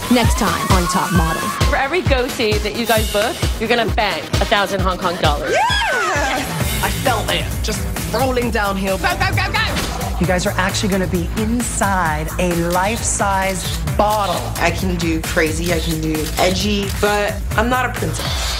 Next time on Top Model. For every goatee that you guys book, you're gonna bang 1,000 Hong Kong dollars. Yeah! I felt it, just rolling downhill. Go, go, go, go! You guys are actually going to be inside a life-size bottle. I can do crazy, I can do edgy, but I'm not a princess.